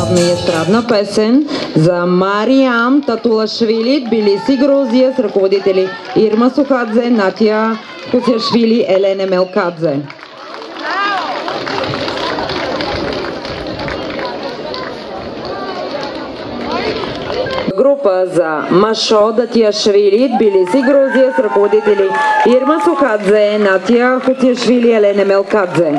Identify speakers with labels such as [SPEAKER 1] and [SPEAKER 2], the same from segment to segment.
[SPEAKER 1] забавна и естрадна песен за Мариам Татулашвили, Тбилиси, Грузия, с ръководители Ирма Сухадзе, Натия Хусяшвили, Елене Мелкадзе. Група за Машо Датияшвили, Тбилиси, Грузия, с ръководители Ирма Сухадзе, Натия Хусяшвили, Елене Мелкадзе.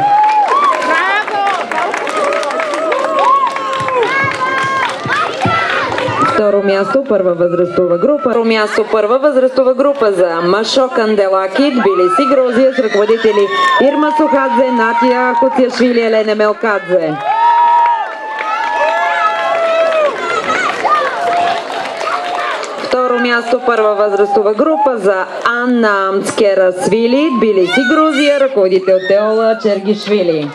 [SPEAKER 1] Второ място, първа възрастова група за Машо Канделаки, Тбилиси, Грузия, с ръководители Ирма Сухадзе, Натия Хусяшвили, Елене Мелкадзе. Второ място, първа възрастова група за Анна Амцкерасвили, Тбилиси, Грузия, ръководител Теола Чергишвили.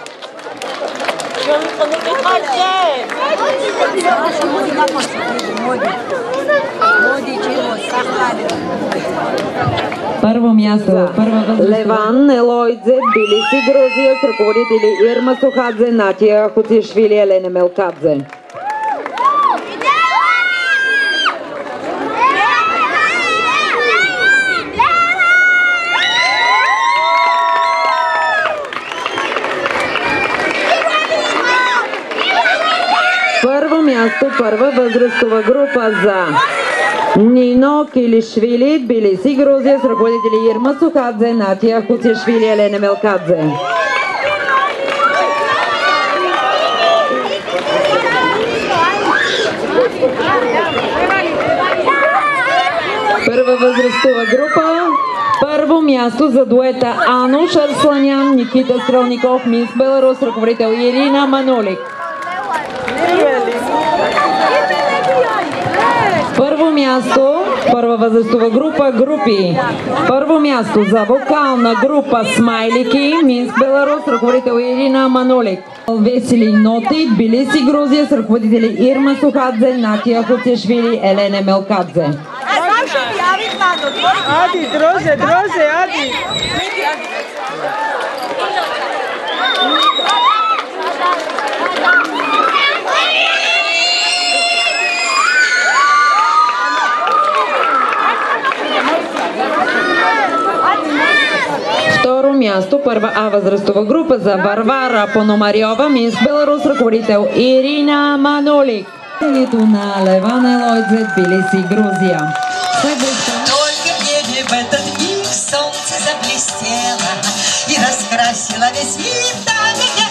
[SPEAKER 1] Първо място, Леван Елойдзе, Тбилиси, Грузия, с ръководители Ирма Сухадзе, Натия Хусяшвили, Елене Мелкадзе. Първо място, първа възрастова група за Нино Килишвили, Тбилиси, Грузия, с ръководители Ирма Сухадзе, Натия Хусяшвили, Елене Мелкадзе. Първа възрастова група, първо място за дуета Ануш Арсланян, Никита Стрелников, Мис Беларус, ръководител Ирина Манулик. Първо място, първа възрастова групи. Първо място за вокална група Смайлики, Минск, Беларус, ръководител Ирина Манулик. Весели ноти, Тбилиси, Грузия, с ръководители Ирма Сухадзе, Натия Хусяшвили, Елене Мелкадзе.
[SPEAKER 2] Ади, дроже, Ади!
[SPEAKER 1] Второ място, първа А възрастова група за Варвара Пономарьова, Минск, Беларус, ръководител Ирина Манулик. Телето на Леван Елойдзе, Тбилиси, Грузия.
[SPEAKER 3] Только в небе в этот миг солнце заблестело и раскрасило весь мир так,